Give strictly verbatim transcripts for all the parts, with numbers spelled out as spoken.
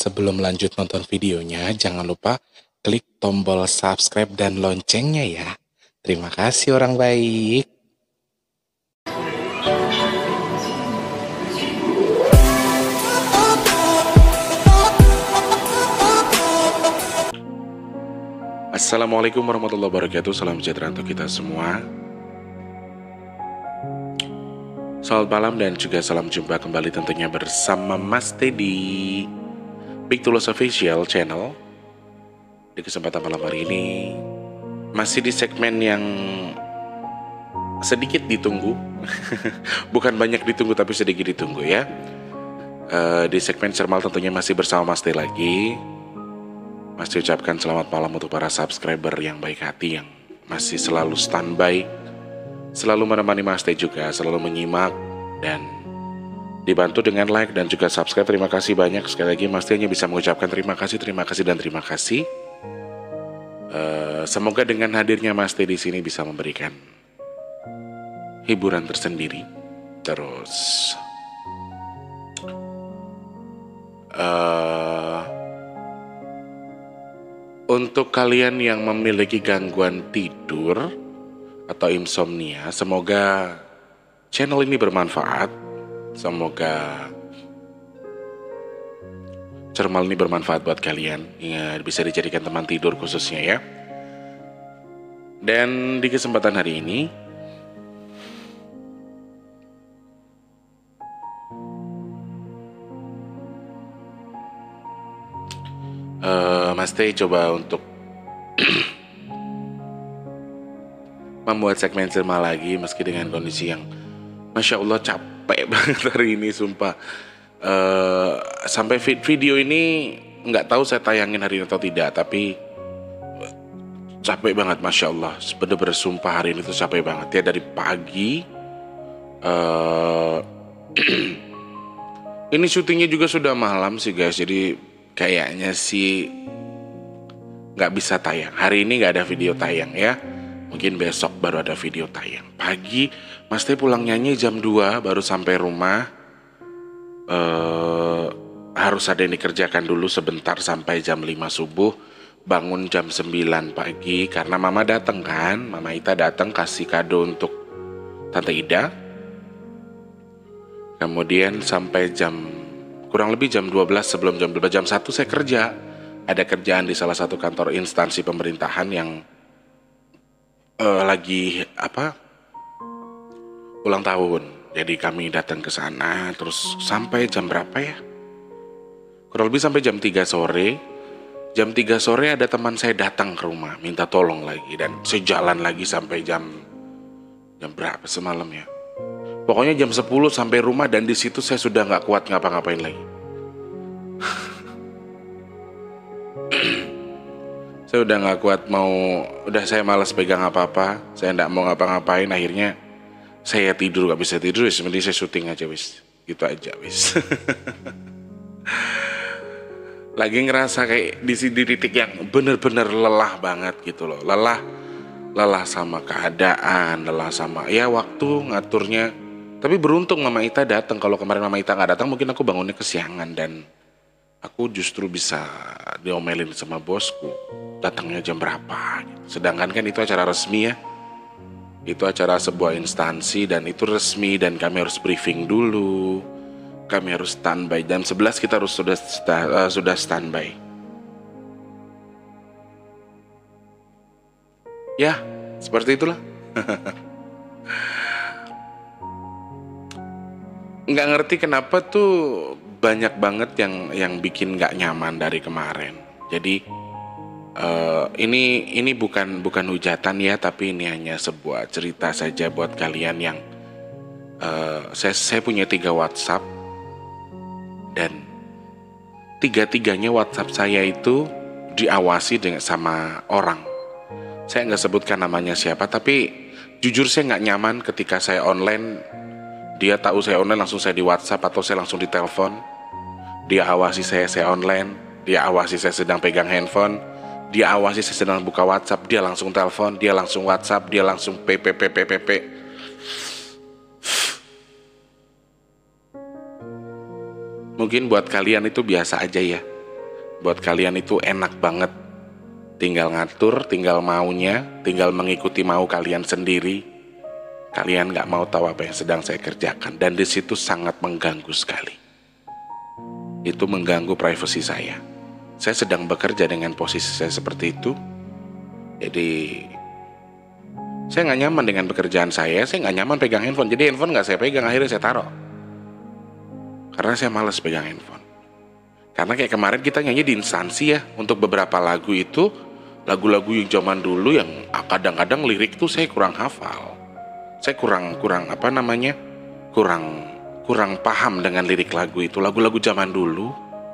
sebelum lanjut nonton videonya, jangan lupa klik tombol subscribe dan loncengnya ya. Terima kasih orang baik. Assalamualaikum warahmatullahi wabarakatuh. Salam sejahtera untuk kita semua. Selamat malam dan juga salam jumpa kembali tentunya bersama Mas Teddy Big Tulus Official Channel. Di kesempatan malam hari ini masih di segmen yang sedikit ditunggu. Bukan banyak ditunggu tapi sedikit ditunggu ya. uh, Di segmen Cermal tentunya masih bersama Mas Teddy lagi. Mas Teddy ucapkan selamat malam untuk para subscriber yang baik hati, yang masih selalu standby, selalu menemani Mas Teddy juga, selalu menyimak dan dibantu dengan like dan juga subscribe. Terima kasih banyak. Sekali lagi Mas Teddy hanya bisa mengucapkan terima kasih, terima kasih dan terima kasih. Uh, semoga dengan hadirnya Mas Teddy di sini bisa memberikan hiburan tersendiri. Terus uh, untuk kalian yang memiliki gangguan tidur atau insomnia, semoga channel ini bermanfaat. Semoga Cermal ini bermanfaat buat kalian, ya, bisa dijadikan teman tidur khususnya ya. Dan di kesempatan hari ini uh, Mas Teddy coba untuk membuat segmen Cermal lagi, meski dengan kondisi yang Masya Allah capek banget hari ini, sumpah. uh, Sampai video ini nggak tahu saya tayangin hari ini atau tidak, tapi capek banget Masya Allah. Bener-bener sumpah hari ini tuh capek banget ya. Dari pagi uh, ini syutingnya juga sudah malam sih guys, jadi kayaknya sih nggak bisa tayang hari ini, nggak ada video tayang ya. Mungkin besok baru ada video tayang. Pagi Mas Teddy pulang nyanyi jam dua baru sampai rumah. uh, Harus ada yang dikerjakan dulu sebentar sampai jam lima subuh. Bangun jam sembilan pagi karena mama datang kan. Mama Ita datang kasih kado untuk Tante Ida. Kemudian sampai jam kurang lebih jam dua belas, sebelum jam dua belas, jam satu saya kerja. Ada kerjaan di salah satu kantor instansi pemerintahan yang Uh, lagi apa ulang tahun, jadi kami datang ke sana. Terus sampai jam berapa ya, kurang lebih sampai jam tiga sore. Jam tiga sore ada teman saya datang ke rumah minta tolong lagi, dan saya jalan lagi sampai jam jam berapa semalam ya, pokoknya jam sepuluh sampai rumah. Dan di situ saya sudah nggak kuat ngapa-ngapain lagi. Saya udah gak kuat, mau udah saya malas pegang apa-apa, saya gak mau ngapa-ngapain. Akhirnya saya tidur, gak bisa tidur, sebenarnya saya syuting aja wis, gitu aja wis. Lagi ngerasa kayak di sini titik yang bener-bener lelah banget gitu loh. Lelah, lelah sama keadaan, lelah sama ya waktu ngaturnya. Tapi beruntung Mama Ita datang. Kalau kemarin Mama Ita gak datang, mungkin aku bangunnya kesiangan dan aku justru bisa diomelin sama bosku, datangnya jam berapa. Sedangkan kan itu acara resmi ya, itu acara sebuah instansi dan itu resmi, dan kami harus briefing dulu, kami harus standby. Jam sebelas kita harus sudah uh, sudah standby. Ya, seperti itulah. Nggak ngerti kenapa tuh banyak banget yang yang bikin nggak nyaman dari kemarin. Jadi uh, ini ini bukan bukan hujatan ya, tapi ini hanya sebuah cerita saja buat kalian yang uh, saya saya punya tiga WhatsApp, dan tiga-tiganya WhatsApp saya itu diawasi dengan sama orang. Saya nggak sebutkan namanya siapa, tapi jujur saya nggak nyaman ketika saya online. Dia tahu saya online, langsung saya di WhatsApp atau saya langsung di telepon. Dia awasi saya saya online, dia awasi saya sedang pegang handphone, dia awasi saya sedang buka WhatsApp, dia langsung telepon, dia langsung WhatsApp, dia langsung P P P P P P. Mungkin buat kalian itu biasa aja ya, buat kalian itu enak banget. Tinggal ngatur, tinggal maunya, tinggal mengikuti mau kalian sendiri. Kalian gak mau tahu apa yang sedang saya kerjakan. Dan di situ sangat mengganggu sekali. Itu mengganggu privasi saya. Saya sedang bekerja dengan posisi saya seperti itu. Jadi saya gak nyaman dengan pekerjaan saya. Saya gak nyaman pegang handphone. Jadi handphone gak saya pegang, akhirnya saya taruh. Karena saya malas pegang handphone. Karena kayak kemarin kita nyanyi di instansi ya. Untuk beberapa lagu itu, lagu-lagu yang zaman dulu yang kadang-kadang lirik tuh saya kurang hafal. Saya kurang kurang apa namanya kurang kurang paham dengan lirik lagu itu, lagu-lagu zaman dulu.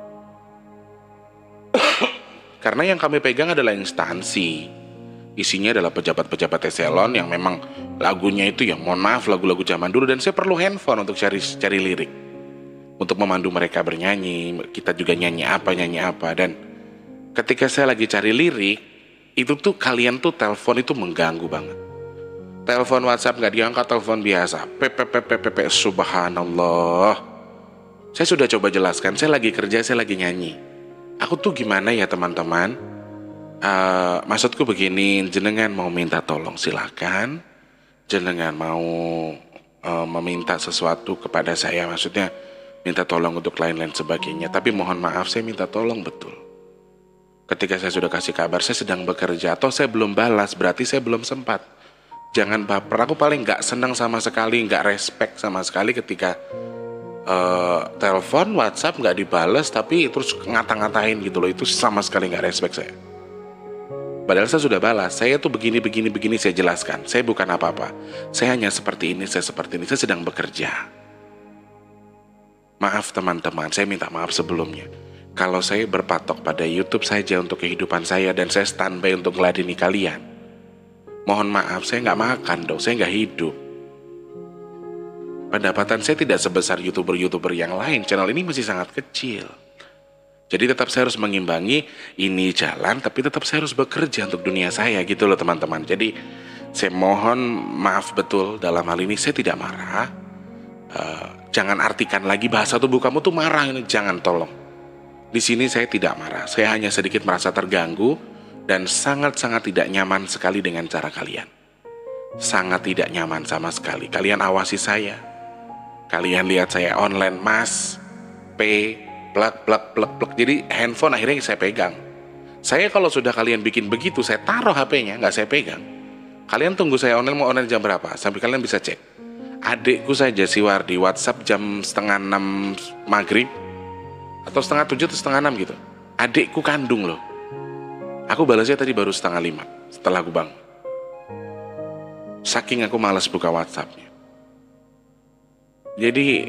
Karena yang kami pegang adalah instansi, isinya adalah pejabat-pejabat eselon yang memang lagunya itu ya mohon maaf lagu-lagu zaman dulu, dan saya perlu handphone untuk cari cari lirik, untuk memandu mereka bernyanyi. Kita juga nyanyi apa nyanyi apa, dan ketika saya lagi cari lirik itu tuh kalian tuh telepon itu mengganggu banget. Telepon WhatsApp nggak diangkat, telepon biasa. Pepepepepepe, subhanallah. Saya sudah coba jelaskan, saya lagi kerja, saya lagi nyanyi. Aku tuh gimana ya teman-teman? Uh, maksudku begini, jenengan mau minta tolong silakan. Jenengan mau uh, meminta sesuatu kepada saya, maksudnya minta tolong untuk lain-lain sebagainya. Tapi mohon maaf, saya minta tolong betul. Ketika saya sudah kasih kabar, saya sedang bekerja, atau saya belum balas, berarti saya belum sempat. Jangan baper, aku paling gak senang sama sekali, gak respect sama sekali ketika uh, telepon, WhatsApp gak dibales, tapi terus ngata-ngatain gitu loh. Itu sama sekali gak respect saya. Padahal saya sudah balas, saya tuh begini, begini, begini, saya jelaskan. Saya bukan apa-apa, saya hanya seperti ini, saya seperti ini, saya sedang bekerja. Maaf teman-teman, saya minta maaf sebelumnya. Kalau saya berpatok pada YouTube saja untuk kehidupan saya, dan saya standby untuk meladeni kalian, mohon maaf, saya nggak makan dong, saya nggak hidup. Pendapatan saya tidak sebesar youtuber-youtuber yang lain. Channel ini masih sangat kecil. Jadi tetap saya harus mengimbangi, ini jalan, tapi tetap saya harus bekerja untuk dunia saya gitu loh teman-teman. Jadi saya mohon maaf betul dalam hal ini, saya tidak marah. Uh, jangan artikan lagi bahasa tubuh kamu tuh marah ini, jangan tolong. Di sini saya tidak marah, saya hanya sedikit merasa terganggu. Dan sangat-sangat tidak nyaman sekali dengan cara kalian. Sangat tidak nyaman sama sekali. Kalian awasi saya. Kalian lihat saya online, mas, P, plak, plak, plak, plak. Jadi handphone akhirnya saya pegang. Saya kalau sudah kalian bikin begitu, saya taruh H P-nya, nggak saya pegang. Kalian tunggu saya online, mau online jam berapa? Sampai kalian bisa cek. Adikku saja si Wardi, WhatsApp jam setengah enam maghrib. Atau setengah tujuh atau setengah enam gitu. Adikku kandung loh. Aku balasnya tadi baru setengah lima setelah aku bangun. Saking aku malas buka WhatsAppnya. Jadi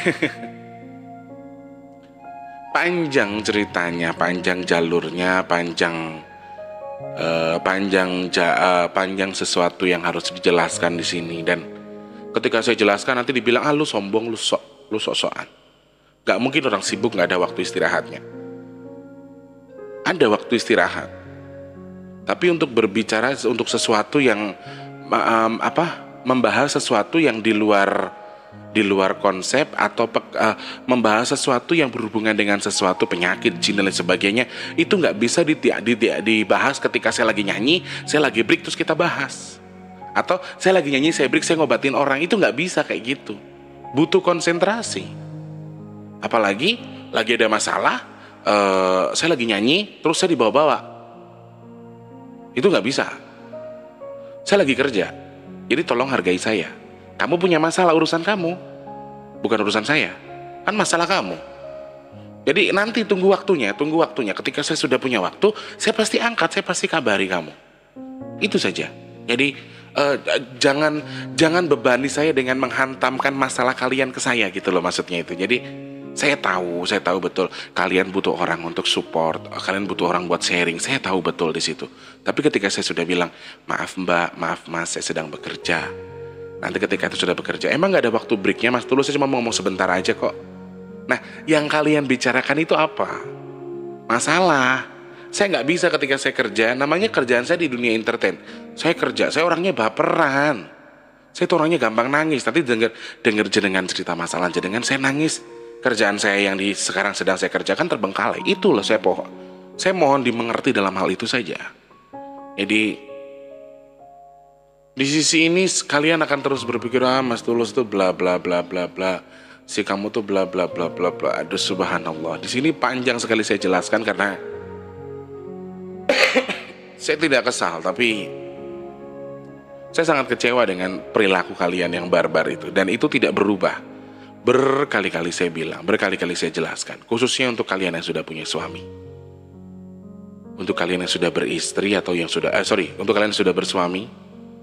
panjang ceritanya, panjang jalurnya, panjang uh, panjang ja, uh, panjang sesuatu yang harus dijelaskan di sini. Dan ketika saya jelaskan nanti dibilang ah lu sombong, lu sok, lu sok-sokan. Gak mungkin orang sibuk gak ada waktu istirahatnya. Ada waktu istirahat. Tapi untuk berbicara untuk sesuatu yang um, apa membahas sesuatu yang di luar di luar konsep atau pe, uh, membahas sesuatu yang berhubungan dengan sesuatu penyakit jin dan lain sebagainya, itu nggak bisa di, di, di, dibahas ketika saya lagi nyanyi, saya lagi break terus kita bahas. Atau saya lagi nyanyi, saya break, saya ngobatin orang, itu nggak bisa kayak gitu. Butuh konsentrasi. Apalagi lagi ada masalah, uh, saya lagi nyanyi terus saya dibawa-bawa. Itu nggak bisa. Saya lagi kerja, jadi tolong hargai saya. Kamu punya masalah, urusan kamu, bukan urusan saya. Kan masalah kamu. Jadi nanti tunggu waktunya, tunggu waktunya. Ketika saya sudah punya waktu, saya pasti angkat, saya pasti kabari kamu. Itu saja. Jadi uh, jangan jangan bebani saya dengan menghantamkan masalah kalian ke saya gitu loh maksudnya itu. Jadi saya tahu, saya tahu betul kalian butuh orang untuk support, kalian butuh orang buat sharing. Saya tahu betul di situ. Tapi ketika saya sudah bilang, maaf mbak, maaf mas, saya sedang bekerja. Nanti ketika itu sudah bekerja, emang gak ada waktu breaknya mas? Dulu saya cuma mau ngomong sebentar aja kok. Nah, yang kalian bicarakan itu apa? Masalah. Saya gak bisa ketika saya kerja, namanya kerjaan saya di dunia entertain. Saya kerja, saya orangnya baperan. Saya tuh orangnya gampang nangis. Nanti denger, denger jenengan cerita masalah jenengan, saya nangis. Kerjaan saya yang di sekarang sedang saya kerjakan terbengkalai. Itu loh saya pohon. Saya mohon dimengerti dalam hal itu saja. Jadi di sisi ini kalian akan terus berpikir, ah Mas Tulus tuh bla bla bla bla bla, si kamu tuh bla bla bla bla bla. Aduh subhanallah. Di sini panjang sekali saya jelaskan karena saya tidak kesal, tapi saya sangat kecewa dengan perilaku kalian yang barbar itu, dan itu tidak berubah. Berkali-kali saya bilang, berkali-kali saya jelaskan, khususnya untuk kalian yang sudah punya suami, untuk kalian yang sudah beristri atau yang sudah, eh sorry, untuk kalian yang sudah bersuami.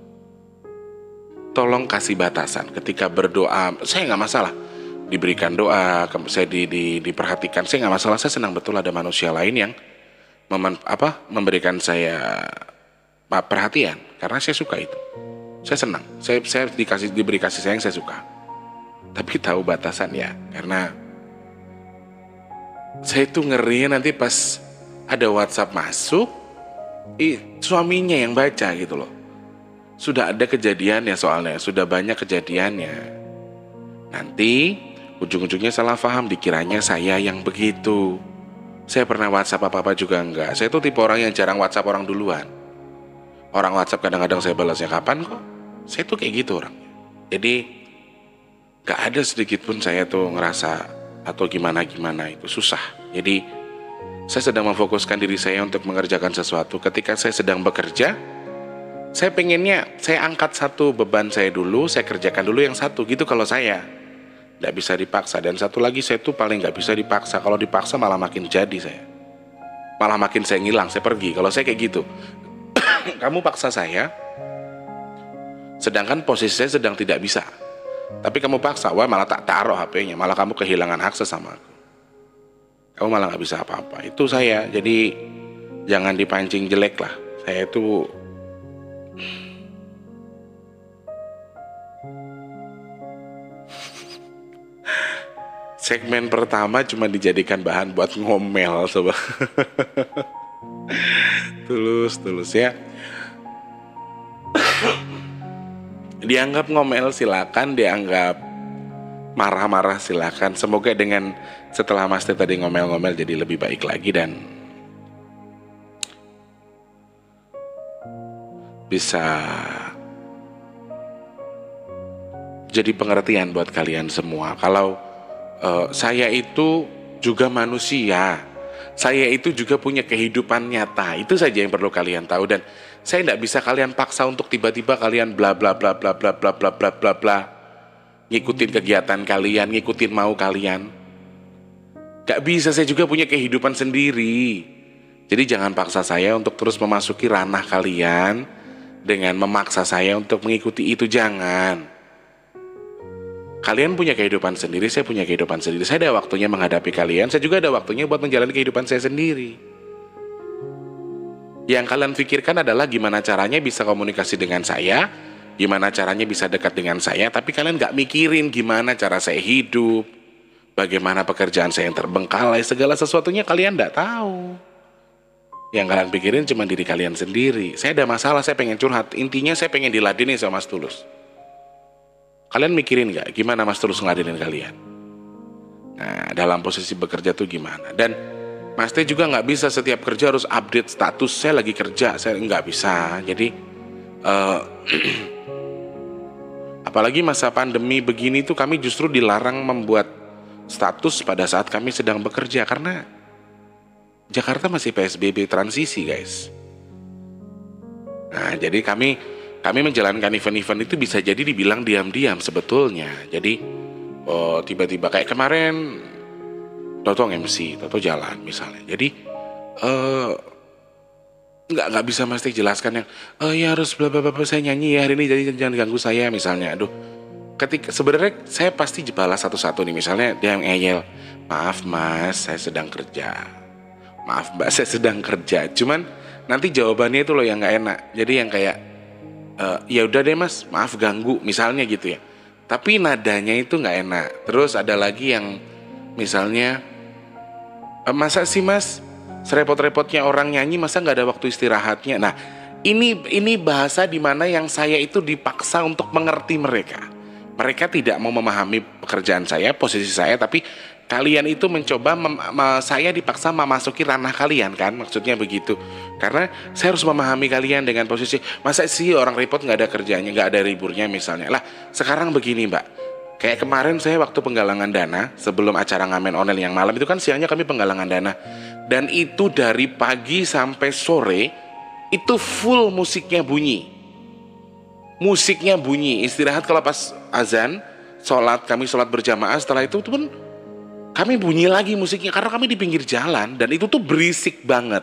Tolong kasih batasan ketika berdoa. Saya nggak masalah diberikan doa, saya di, di, diperhatikan, saya nggak masalah. Saya senang betul ada manusia lain yang meman, apa, memberikan saya perhatian, karena saya suka itu. Saya senang, saya, saya dikasih diberi kasih sayang, saya suka. Tapi tahu batasan ya, karena saya itu ngerinya nanti pas ada WhatsApp masuk, ih, suaminya yang baca gitu loh. Sudah ada kejadiannya soalnya, sudah banyak kejadiannya. Nanti ujung-ujungnya salah paham, dikiranya saya yang begitu. Saya pernah WhatsApp apa-apa juga enggak. Saya tuh tipe orang yang jarang WhatsApp orang duluan. Orang WhatsApp kadang-kadang saya balasnya kapan kok. Saya tuh kayak gitu orang. Jadi gak ada sedikit pun saya tuh ngerasa atau gimana-gimana, itu susah. Jadi saya sedang memfokuskan diri saya untuk mengerjakan sesuatu. Ketika saya sedang bekerja, saya pengennya saya angkat satu beban saya dulu, saya kerjakan dulu yang satu gitu. Kalau saya nggak bisa dipaksa. Dan satu lagi, saya tuh paling nggak bisa dipaksa. Kalau dipaksa malah makin jadi saya, malah makin saya ngilang, saya pergi. Kalau saya kayak gitu, kamu paksa saya, sedangkan posisi saya sedang tidak bisa. Tapi kamu paksa, wah malah tak taruh H P-nya, malah kamu kehilangan akses sama aku. Kamu malah nggak bisa apa-apa. Itu saya. Jadi jangan dipancing jelek lah. Saya itu segmen pertama cuma dijadikan bahan buat ngomel sobat. Tulus, tulus ya. Dianggap ngomel silakan, dianggap marah-marah silakan. Semoga dengan setelah Mas Teh tadi ngomel-ngomel jadi lebih baik lagi dan bisa jadi pengertian buat kalian semua. Kalau uh, saya itu juga manusia, saya itu juga punya kehidupan nyata. Itu saja yang perlu kalian tahu. Dan saya tidak bisa kalian paksa untuk tiba-tiba kalian bla bla bla bla bla bla bla bla bla bla ngikutin kegiatan kalian, ngikutin mau kalian. Gak bisa, saya juga punya kehidupan sendiri. Jadi jangan paksa saya untuk terus memasuki ranah kalian dengan memaksa saya untuk mengikuti itu, jangan. Kalian punya kehidupan sendiri, saya punya kehidupan sendiri. Saya ada waktunya menghadapi kalian, saya juga ada waktunya buat menjalani kehidupan saya sendiri. Yang kalian pikirkan adalah gimana caranya bisa komunikasi dengan saya, gimana caranya bisa dekat dengan saya, tapi kalian gak mikirin gimana cara saya hidup, bagaimana pekerjaan saya yang terbengkalai, segala sesuatunya kalian gak tahu. Yang kalian pikirin cuma diri kalian sendiri. Saya ada masalah, saya pengen curhat, intinya saya pengen diladenin sama Mas Tulus. Kalian mikirin gak gimana Mas Tulus ngeladenin kalian? Nah, dalam posisi bekerja tuh gimana? Dan Mas Teh juga nggak bisa setiap kerja harus update status saya lagi kerja, saya nggak bisa. Jadi uh, apalagi masa pandemi begini tuh kami justru dilarang membuat status pada saat kami sedang bekerja karena Jakarta masih P S B B transisi, guys. Nah, jadi kami kami menjalankan event-event itu bisa jadi dibilang diam-diam sebetulnya. Jadi oh, tiba-tiba kayak kemarin Toto M C, Toto jalan misalnya. Jadi uh, nggak nggak bisa mesti jelaskan yang, oh ya harus bla bla bla saya nyanyi ya hari ini, jadi jangan ganggu saya misalnya. Aduh, ketika sebenarnya saya pasti balas satu-satu nih. Misalnya dia yang ngeyel, maaf mas, saya sedang kerja. Maaf mbak, saya sedang kerja. Cuman nanti jawabannya itu loh yang nggak enak. Jadi yang kayak, uh, ya udah deh mas, maaf ganggu misalnya gitu ya. Tapi nadanya itu nggak enak. Terus ada lagi yang misalnya, masa sih mas, serepot-repotnya orang nyanyi masa nggak ada waktu istirahatnya. Nah, ini ini bahasa di mana yang saya itu dipaksa untuk mengerti mereka. Mereka tidak mau memahami pekerjaan saya, posisi saya, tapi kalian itu mencoba mem- me- saya dipaksa memasuki ranah kalian kan, maksudnya begitu. Karena saya harus memahami kalian dengan posisi, masa sih orang repot nggak ada kerjanya, nggak ada liburnya misalnya. Lah sekarang begini mbak, kayak kemarin saya waktu penggalangan dana sebelum acara ngamen online yang malam itu kan, siangnya kami penggalangan dana, dan itu dari pagi sampai sore itu full musiknya bunyi. Musiknya bunyi, istirahat kalau pas azan, sholat, kami sholat berjamaah, setelah itu pun kami bunyi lagi musiknya, karena kami di pinggir jalan, dan itu tuh berisik banget.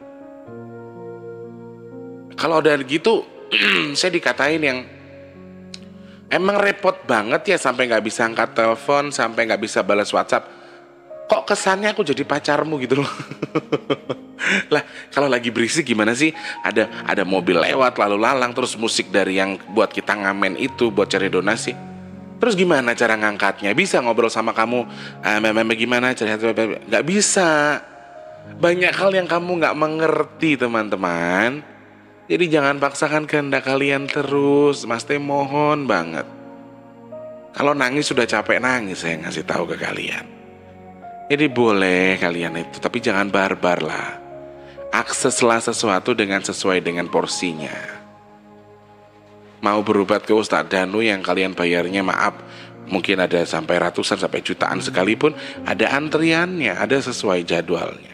Kalau udah gitu, saya dikatain yang, emang repot banget ya sampai nggak bisa angkat telepon, sampai nggak bisa balas WhatsApp. Kok kesannya aku jadi pacarmu gitu loh. Lah kalau lagi berisik gimana sih? Ada ada mobil lewat lalu lalang, terus musik dari yang buat kita ngamen itu, buat cari donasi. Terus gimana cara ngangkatnya? Bisa ngobrol sama kamu, ah, memang gimana cara? Nggak bisa. Banyak hal yang kamu nggak mengerti teman-teman. Jadi jangan paksakan kehendak kalian terus. Mas Teh mohon banget. Kalau nangis sudah capek nangis, saya ngasih tahu ke kalian. Jadi boleh kalian itu, tapi jangan barbar lah. Akseslah sesuatu dengan sesuai dengan porsinya. Mau berobat ke Ustadz Danu yang kalian bayarnya maaf, mungkin ada sampai ratusan sampai jutaan sekalipun, ada antriannya, ada sesuai jadwalnya.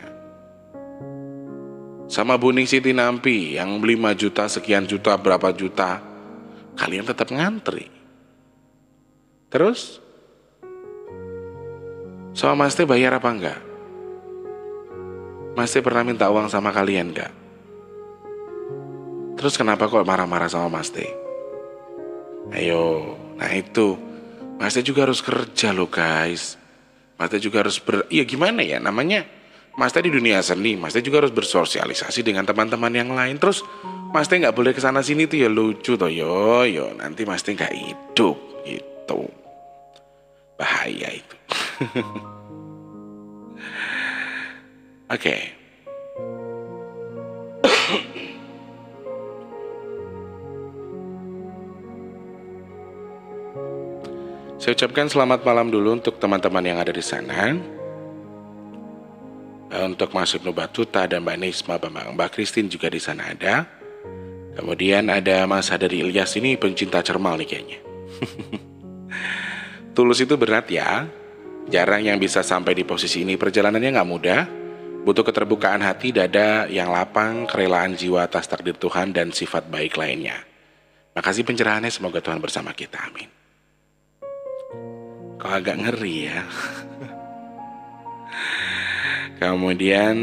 Sama Buning Siti Nampi yang lima juta, sekian juta, berapa juta, kalian tetap ngantri. Terus sama Mas Teh bayar apa enggak? Mas Teh pernah minta uang sama kalian enggak? Terus kenapa kok marah-marah sama Mas Teh? Ayo, nah itu, Mas Teh juga harus kerja loh guys. Mas Teh juga harus ber, ya gimana ya namanya, Mas Teh di dunia seni, Mas Teh juga harus bersosialisasi dengan teman-teman yang lain. Terus Mas Teh nggak boleh kesana sini tuh ya lucu toh, yo yo nanti Mas Teh nggak hidup gitu, bahaya itu. Oke. Okay. Saya ucapkan selamat malam dulu untuk teman-teman yang ada di sana. Untuk Mas Ibnu Batuta dan Mbak Nisma, Mbak Christine juga di sana ada. Kemudian ada Mas Hadari Ilyas, ini pencinta cermal nih kayaknya. Tulus itu berat ya. Jarang yang bisa sampai di posisi ini. Perjalanannya nggak mudah. Butuh keterbukaan hati, dada yang lapang, kerelaan jiwa atas takdir Tuhan dan sifat baik lainnya. Makasih pencerahannya, semoga Tuhan bersama kita. Amin. Kok agak ngeri ya. Kemudian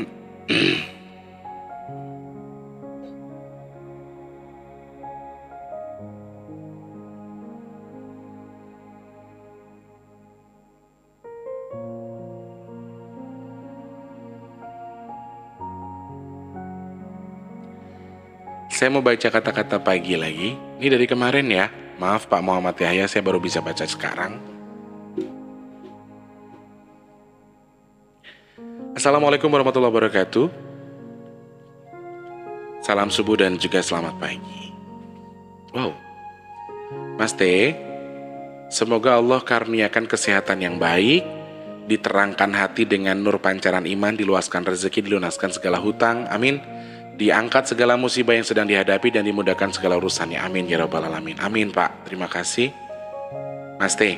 saya mau baca kata-kata pagi lagi. Ini dari kemarin ya. Maaf Pak Muhammad Yahya, saya baru bisa baca sekarang. Assalamualaikum warahmatullahi wabarakatuh. Salam subuh dan juga selamat pagi. Wow, Mas T, semoga Allah karuniakan kesehatan yang baik, diterangkan hati dengan nur pancaran iman, diluaskan rezeki, dilunaskan segala hutang, amin. Diangkat segala musibah yang sedang dihadapi dan dimudahkan segala urusannya, amin ya rabbal alamin. Amin Pak, terima kasih. Mas T,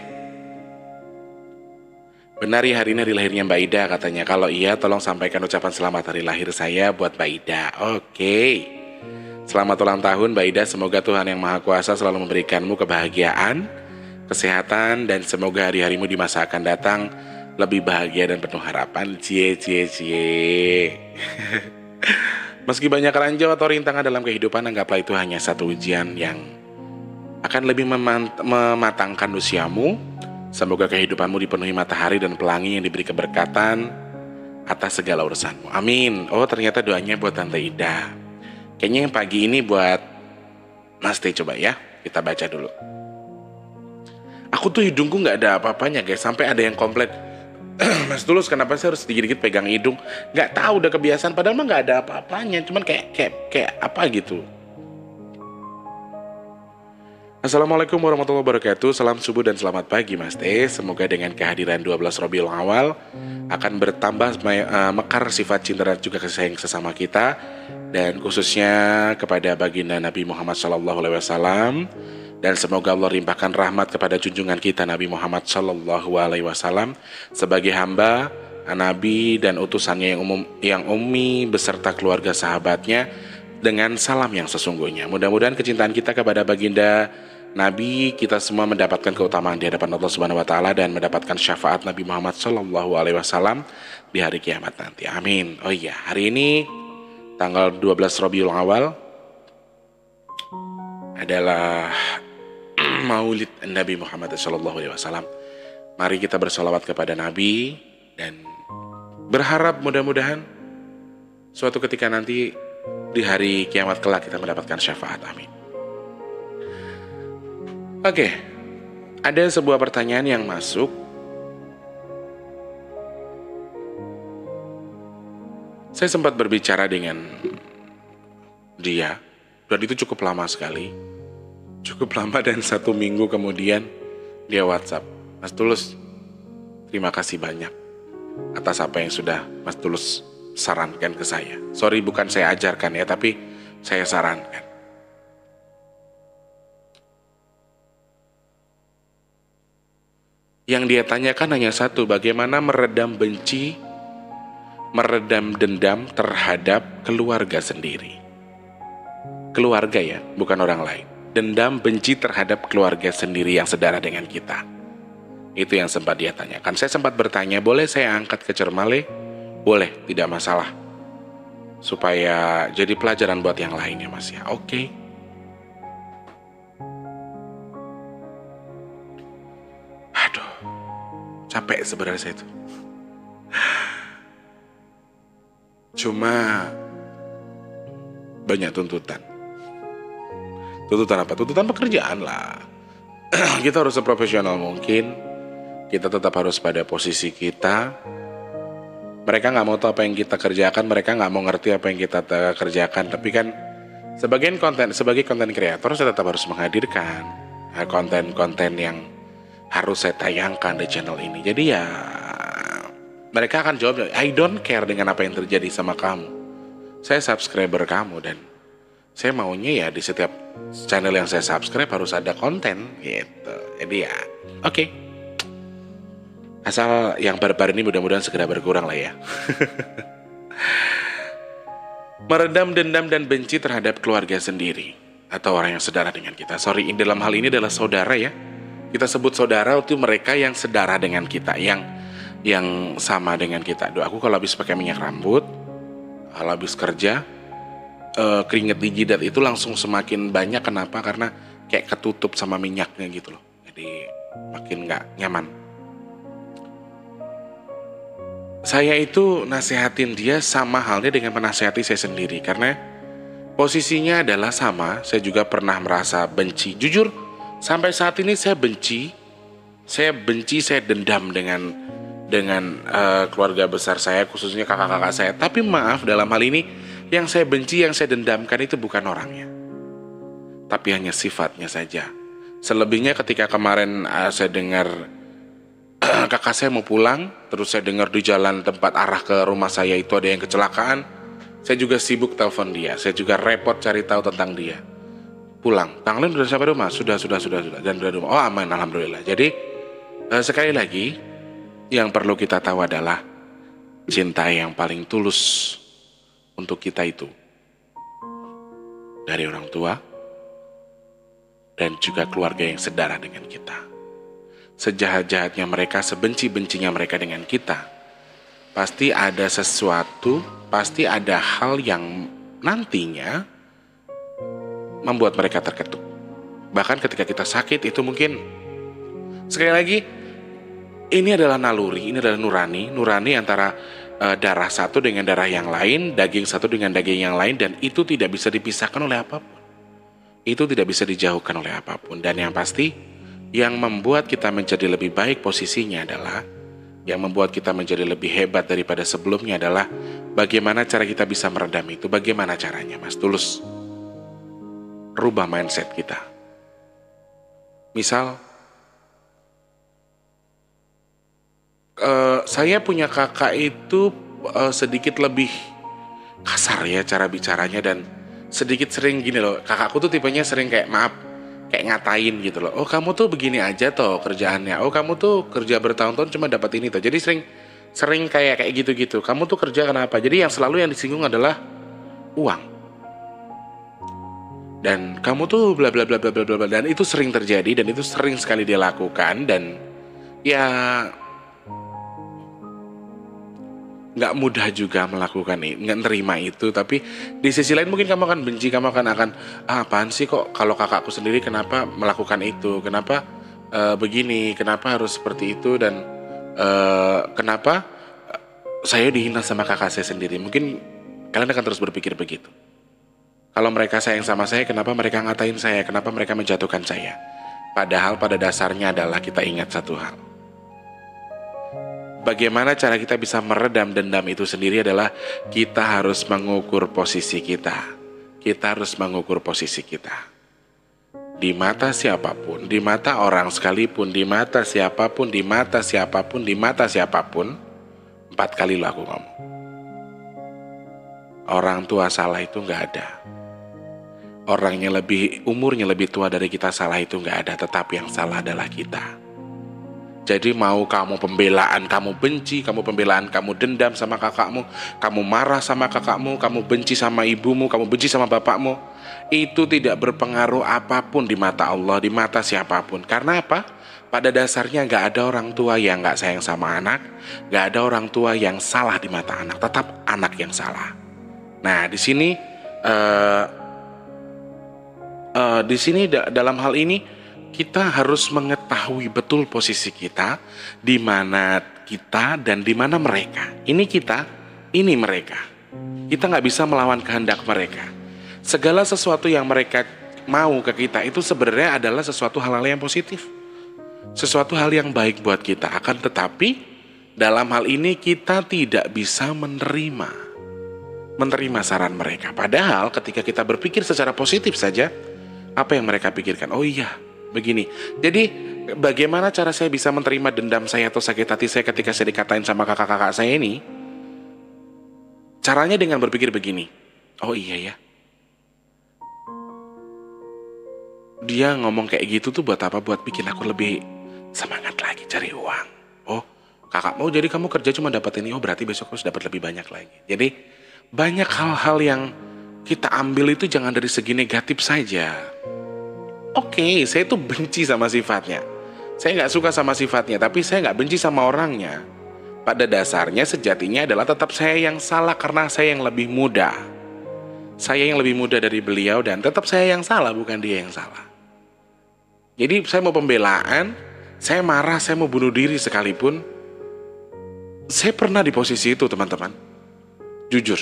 benar ya hari ini hari lahirnya Mbak Ida katanya. Kalau iya tolong sampaikan ucapan selamat hari lahir saya buat Mbak Ida. Oke, selamat ulang tahun Mbak Ida. Semoga Tuhan yang Maha Kuasa selalu memberikanmu kebahagiaan, kesehatan, dan semoga hari-harimu di masa akan datang lebih bahagia dan penuh harapan. Cie cie cie. Meski banyak ranjau atau rintangan dalam kehidupan, anggaplah itu hanya satu ujian yang akan lebih mematangkan usiamu. Semoga kehidupanmu dipenuhi matahari dan pelangi yang diberi keberkatan atas segala urusanmu. Amin. Oh, ternyata doanya buat Tante Ida. Kayaknya yang pagi ini buat Mas T, coba ya. Kita baca dulu. Aku tuh hidungku gak ada apa-apanya guys. Sampai ada yang komplain, Mas Tulus kenapa sih harus dikit-dikit pegang hidung? Gak tahu, udah kebiasaan. Padahal mah gak ada apa-apanya. Cuman kayak, kayak, kayak apa gitu. Assalamualaikum warahmatullahi wabarakatuh. Salam subuh dan selamat pagi Mas Teh. Semoga dengan kehadiran dua belas Rabiul Awal akan bertambah uh, mekar sifat cinta dan juga kasih sayang sesama kita, dan khususnya kepada baginda Nabi Muhammad shallallahu alaihi wasallam. Dan semoga Allah limpahkan rahmat kepada junjungan kita Nabi Muhammad shallallahu alaihi wasallam sebagai hamba Nabi dan utusannya yang umum, yang ummi beserta keluarga sahabatnya dengan salam yang sesungguhnya. Mudah-mudahan kecintaan kita kepada baginda Nabi, kita semua mendapatkan keutamaan di hadapan Allah Subhanahu wa taala dan mendapatkan syafaat Nabi Muhammad shallallahu alaihi wasallam di hari kiamat nanti. Amin. Oh iya, hari ini tanggal dua belas Rabiul Awal adalah Maulid Nabi Muhammad shallallahu alaihi wasallam. Mari kita bersolawat kepada Nabi dan berharap mudah-mudahan suatu ketika nanti di hari kiamat kelak kita mendapatkan syafaat. Amin. Oke, ada sebuah pertanyaan yang masuk. Saya sempat berbicara dengan dia, dan itu cukup lama sekali. Cukup lama, dan satu minggu kemudian dia WhatsApp. Mas Tulus, terima kasih banyak atas apa yang sudah Mas Tulus sarankan ke saya. Sorry, bukan saya ajarkan ya, tapi saya sarankan. Yang dia tanyakan hanya satu, bagaimana meredam benci, meredam dendam terhadap keluarga sendiri. Keluarga ya, bukan orang lain. Dendam, benci terhadap keluarga sendiri yang sedara dengan kita. Itu yang sempat dia tanyakan. Saya sempat bertanya, boleh saya angkat ke Cermale? Boleh, tidak masalah. Supaya jadi pelajaran buat yang lainnya Mas ya. Oke. Okay. Capek sebenarnya saya itu. Cuma banyak tuntutan. Tuntutan apa? Tuntutan pekerjaan lah. Kita harus seprofesional mungkin. Kita tetap harus pada posisi kita. Mereka gak mau tahu apa yang kita kerjakan. Mereka gak mau ngerti apa yang kita kerjakan. Tapi kan sebagian konten, sebagai konten kreator saya tetap harus menghadirkan konten-konten yang harus saya tayangkan di channel ini. Jadi ya mereka akan jawab, I don't care dengan apa yang terjadi sama kamu. Saya subscriber kamu dan saya maunya ya di setiap channel yang saya subscribe harus ada konten gitu. Jadi ya oke okay. Asal yang barbar ini mudah-mudahan segera berkurang lah ya. Meredam dendam dan benci terhadap keluarga sendiri atau orang yang sedara dengan kita. Sorry, dalam hal ini adalah saudara ya. Kita sebut saudara itu mereka yang sedara dengan kita, yang yang sama dengan kita. Duh, aku kalau habis pakai minyak rambut, kalau habis kerja, uh, keringet di jidat itu langsung semakin banyak. Kenapa? Karena kayak ketutup sama minyaknya gitu loh. Jadi makin nggak nyaman. Saya itu nasehatin dia sama halnya dengan menasehati saya sendiri, karena posisinya adalah sama. Saya juga pernah merasa benci. Jujur. Sampai saat ini saya benci, saya benci, saya dendam dengan dengan uh, keluarga besar saya, khususnya kakak-kakak saya. Tapi maaf, dalam hal ini yang saya benci, yang saya dendamkan itu bukan orangnya, tapi hanya sifatnya saja. Selebihnya ketika kemarin uh, saya dengar uh, kakak saya mau pulang, terus saya dengar di jalan tempat arah ke rumah saya itu ada yang kecelakaan, saya juga sibuk telepon dia, saya juga repot cari tahu tentang dia. Pulang, Tanglin sudah sampai rumah, sudah, sudah, sudah, sudah, dan sudah rumah. Oh aman, alhamdulillah. Jadi eh, sekali lagi, yang perlu kita tahu adalah cinta yang paling tulus untuk kita itu dari orang tua dan juga keluarga yang sedara dengan kita. Sejahat-jahatnya mereka, sebenci-bencinya mereka dengan kita, pasti ada sesuatu, pasti ada hal yang nantinya membuat mereka terketuk. Bahkan ketika kita sakit itu mungkin, sekali lagi, ini adalah naluri, ini adalah nurani, nurani antara uh, darah satu dengan darah yang lain, daging satu dengan daging yang lain, dan itu tidak bisa dipisahkan oleh apapun. Itu tidak bisa dijauhkan oleh apapun. Dan yang pasti, yang membuat kita menjadi lebih baik posisinya adalah, yang membuat kita menjadi lebih hebat daripada sebelumnya adalah, bagaimana cara kita bisa meredam itu, bagaimana caranya Mas Tulus? Rubah mindset kita. Misal, uh, saya punya kakak itu uh, sedikit lebih kasar ya cara bicaranya, dan sedikit sering gini loh. Kakakku tuh tipenya sering kayak maaf, kayak ngatain gitu loh. Oh kamu tuh begini aja toh kerjaannya. Oh kamu tuh kerja bertahun-tahun cuma dapat ini toh. Jadi sering sering kayak kayak gitu-gitu. Kamu tuh kerja kenapa? Jadi yang selalu yang disinggung adalah uang. Dan kamu tuh bla bla bla bla bla bla, dan itu sering terjadi dan itu sering sekali dia lakukan, dan ya nggak mudah juga melakukan ini, nggak nerima itu. Tapi di sisi lain mungkin kamu akan benci, kamu akan akan ah, apaan sih kok kalau kakakku sendiri kenapa melakukan itu, kenapa uh, begini, kenapa harus seperti itu, dan uh, kenapa saya dihina sama kakak saya sendiri. Mungkin kalian akan terus berpikir begitu. Kalau mereka sayang sama saya, kenapa mereka ngatain saya, kenapa mereka menjatuhkan saya. Padahal pada dasarnya adalah kita ingat satu hal. Bagaimana cara kita bisa meredam dendam itu sendiri adalah kita harus mengukur posisi kita. Kita harus mengukur posisi kita. Di mata siapapun, di mata orang sekalipun, di mata siapapun, di mata siapapun, di mata siapapun, empat kali lo aku ngomong. Orang tua salah itu nggak ada. Orangnya lebih, umurnya lebih tua dari kita salah itu nggak ada, tetapi yang salah adalah kita. Jadi mau kamu pembelaan, kamu benci, kamu pembelaan, kamu dendam sama kakakmu, kamu marah sama kakakmu, kamu benci sama ibumu, kamu benci sama bapakmu, itu tidak berpengaruh apapun di mata Allah, di mata siapapun. Karena apa? Pada dasarnya nggak ada orang tua yang nggak sayang sama anak, nggak ada orang tua yang salah di mata anak, tetap anak yang salah. Nah di sini, uh, uh, di sini da- dalam hal ini kita harus mengetahui betul posisi kita, di mana kita dan di mana mereka. Ini kita, ini mereka. Kita nggak bisa melawan kehendak mereka. Segala sesuatu yang mereka mau ke kita itu sebenarnya adalah sesuatu hal-hal yang positif, sesuatu hal yang baik buat kita. Akan tetapi dalam hal ini kita tidak bisa menerima menerima saran mereka. Padahal ketika kita berpikir secara positif saja, apa yang mereka pikirkan? Oh iya, begini. Jadi bagaimana cara saya bisa menerima dendam saya atau sakit hati saya ketika saya dikatain sama kakak-kakak saya ini? Caranya dengan berpikir begini. Oh iya ya, dia ngomong kayak gitu tuh buat apa? Buat bikin aku lebih semangat lagi cari uang. Oh kakak mau jadi kamu kerja cuma dapat ini, oh berarti besok harus dapat lebih banyak lagi. Jadi banyak hal-hal yang kita ambil itu jangan dari segi negatif saja. Oke, okay, saya tuh benci sama sifatnya. Saya nggak suka sama sifatnya, tapi saya nggak benci sama orangnya. Pada dasarnya sejatinya adalah tetap saya yang salah karena saya yang lebih muda. Saya yang lebih muda dari beliau dan tetap saya yang salah, bukan dia yang salah. Jadi saya mau pembelaan, saya marah, saya mau bunuh diri sekalipun. Saya pernah di posisi itu teman-teman. Jujur.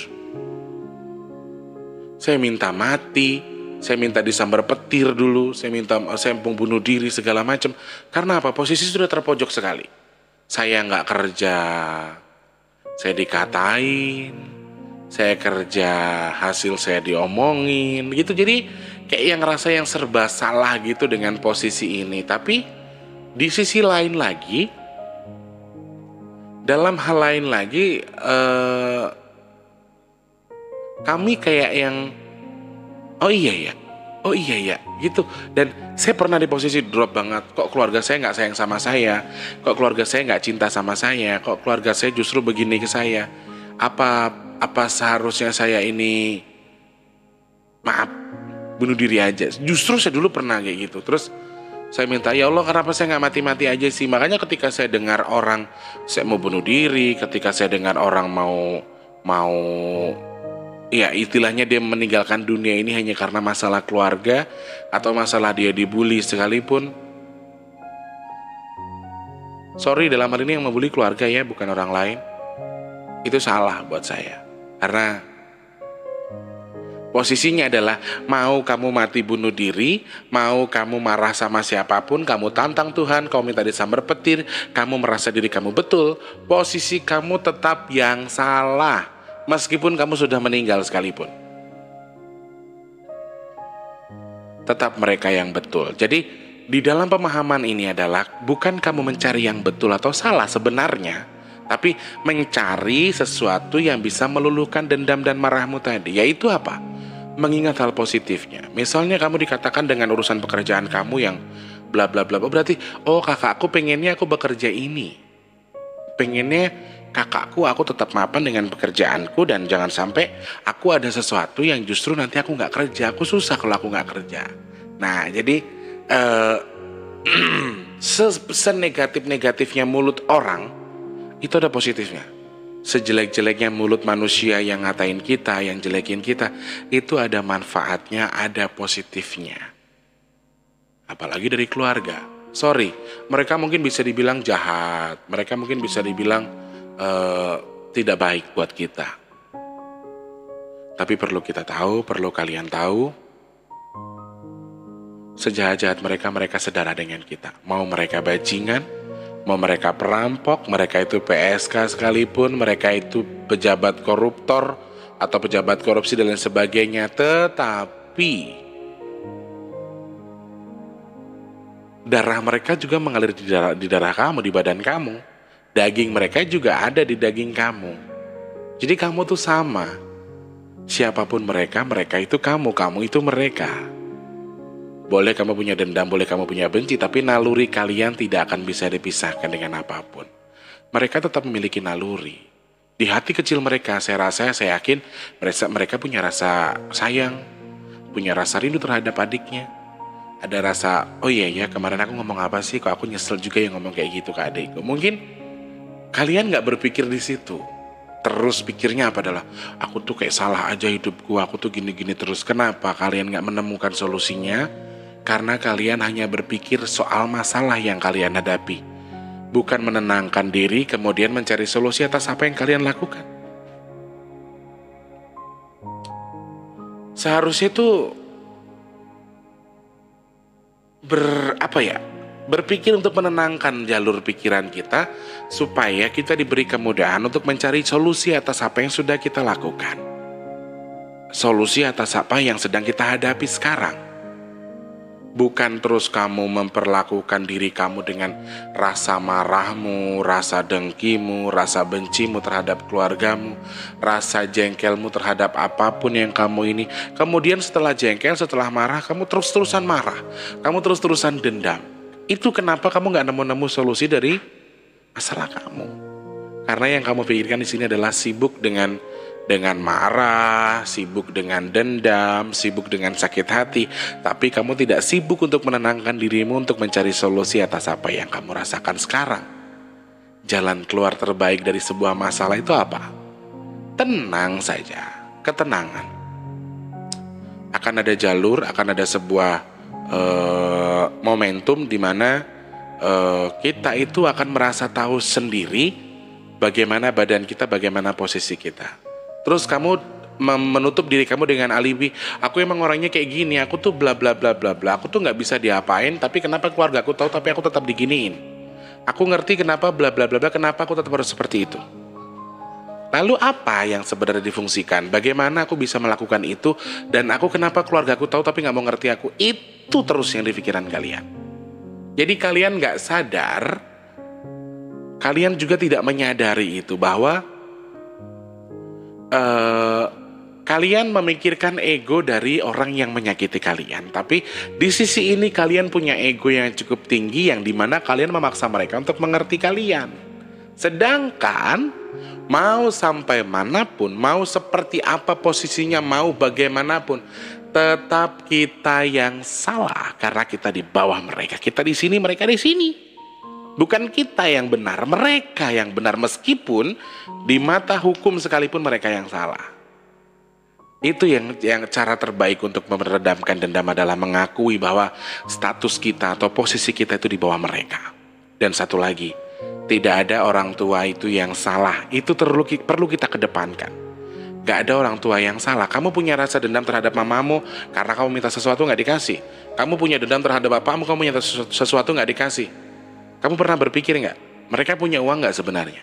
Saya minta mati. Saya minta disambar petir dulu, saya minta saya mau bunuh diri segala macam. Karena apa? Posisi sudah terpojok sekali. Saya nggak kerja, saya dikatain, saya kerja hasil saya diomongin, gitu. Jadi kayak yang ngerasa yang serba salah gitu dengan posisi ini. Tapi di sisi lain lagi, dalam hal lain lagi, eh, kami kayak yang oh iya ya, oh iya ya, gitu. Dan saya pernah di posisi drop banget. Kok keluarga saya nggak sayang sama saya? Kok keluarga saya nggak cinta sama saya? Kok keluarga saya justru begini ke saya? Apa apa seharusnya saya ini maaf bunuh diri aja? Justru saya dulu pernah kayak gitu. Terus saya minta ya Allah kenapa saya nggak mati-mati aja sih? Makanya ketika saya dengar orang saya mau bunuh diri, ketika saya dengar orang mau mau ya istilahnya dia meninggalkan dunia ini hanya karena masalah keluarga atau masalah dia dibully sekalipun. Sorry dalam hal ini yang membuli keluarga ya, bukan orang lain. Itu salah buat saya. Karena posisinya adalah mau kamu mati bunuh diri, mau kamu marah sama siapapun, kamu tantang Tuhan, kamu minta disambar petir, kamu merasa diri kamu betul, posisi kamu tetap yang salah. Meskipun kamu sudah meninggal sekalipun, tetap mereka yang betul. Jadi di dalam pemahaman ini adalah bukan kamu mencari yang betul atau salah sebenarnya, tapi mencari sesuatu yang bisa meluluhkan dendam dan marahmu tadi. Yaitu apa? Mengingat hal positifnya. Misalnya kamu dikatakan dengan urusan pekerjaan kamu yang bla bla bla, berarti oh kakakku pengennya aku bekerja ini, pengennya kakakku aku tetap mapan dengan pekerjaanku, dan jangan sampai aku ada sesuatu yang justru nanti aku nggak kerja, aku susah kalau aku nggak kerja. Nah jadi uh, senegatif-negatifnya mulut orang itu ada positifnya. Sejelek-jeleknya mulut manusia yang ngatain kita, yang jelekin kita, itu ada manfaatnya, ada positifnya. Apalagi dari keluarga. Sorry, mereka mungkin bisa dibilang jahat, mereka mungkin bisa dibilang uh, tidak baik buat kita. Tapi perlu kita tahu, perlu kalian tahu, sejahat-jahat mereka, mereka sedara dengan kita. Mau mereka bajingan, mau mereka perampok, mereka itu P S K sekalipun, mereka itu pejabat koruptor atau pejabat korupsi dan lain sebagainya, tetapi darah mereka juga mengalir di darah, di darah kamu, di badan kamu. Daging mereka juga ada di daging kamu. Jadi kamu tuh sama. Siapapun mereka, mereka itu kamu, kamu itu mereka. Boleh kamu punya dendam, boleh kamu punya benci, tapi naluri kalian tidak akan bisa dipisahkan dengan apapun. Mereka tetap memiliki naluri. Di hati kecil mereka, saya rasa, saya yakin mereka, mereka punya rasa sayang, punya rasa rindu terhadap adiknya. Ada rasa, oh iya ya kemarin aku ngomong apa sih, kok aku nyesel juga yang ngomong kayak gitu ke adikku. Mungkin kalian gak berpikir di situ. Terus pikirnya apa adalah, aku tuh kayak salah aja hidupku, aku tuh gini-gini terus. Kenapa kalian gak menemukan solusinya? Karena kalian hanya berpikir soal masalah yang kalian hadapi, bukan menenangkan diri kemudian mencari solusi atas apa yang kalian lakukan. Seharusnya itu ber apa ya berpikir untuk menenangkan jalur pikiran kita, supaya kita diberi kemudahan untuk mencari solusi atas apa yang sudah kita lakukan, solusi atas apa yang sedang kita hadapi sekarang. Bukan terus kamu memperlakukan diri kamu dengan rasa marahmu, rasa dengkimu, rasa bencimu terhadap keluargamu, rasa jengkelmu terhadap apapun yang kamu ini. Kemudian setelah jengkel, setelah marah, kamu terus-terusan marah, kamu terus-terusan dendam. Itu kenapa kamu gak nemu-nemu solusi dari masalah kamu. Karena yang kamu pikirkan di sini adalah sibuk dengan dengan marah, sibuk dengan dendam, sibuk dengan sakit hati, tapi kamu tidak sibuk untuk menenangkan dirimu untuk mencari solusi atas apa yang kamu rasakan sekarang. Jalan keluar terbaik dari sebuah masalah itu apa? Tenang saja, ketenangan. Akan ada jalur, akan ada sebuah uh, momentum di mana uh, kita itu akan merasa tahu sendiri bagaimana badan kita, bagaimana posisi kita. Terus kamu menutup diri kamu dengan alibi, aku emang orangnya kayak gini, aku tuh bla bla bla bla bla, aku tuh nggak bisa diapain, tapi kenapa keluarga aku tahu tapi aku tetap diginiin. Aku ngerti kenapa bla bla bla bla, kenapa aku tetap harus seperti itu. Lalu apa yang sebenarnya difungsikan? Bagaimana aku bisa melakukan itu? Dan aku kenapa keluarga aku tahu tapi nggak mau ngerti aku? Itu terus yang di pikiran kalian. Jadi kalian nggak sadar, kalian juga tidak menyadari itu bahwa Uh, kalian memikirkan ego dari orang yang menyakiti kalian. Tapi di sisi ini kalian punya ego yang cukup tinggi, yang dimana kalian memaksa mereka untuk mengerti kalian. Sedangkan mau sampai manapun, mau seperti apa posisinya, mau bagaimanapun, tetap kita yang salah karena kita di bawah mereka. Kita di sini, mereka di sini. Bukan kita yang benar, mereka yang benar, meskipun di mata hukum sekalipun mereka yang salah. Itu yang yang cara terbaik untuk meredamkan dendam adalah mengakui bahwa status kita atau posisi kita itu di bawah mereka. Dan satu lagi, tidak ada orang tua itu yang salah. Itu perlu perlu kita kedepankan. Gak ada orang tua yang salah. Kamu punya rasa dendam terhadap mamamu karena kamu minta sesuatu gak dikasih. Kamu punya dendam terhadap bapakmu, kamu minta sesuatu gak dikasih. Kamu pernah berpikir nggak, mereka punya uang nggak sebenarnya?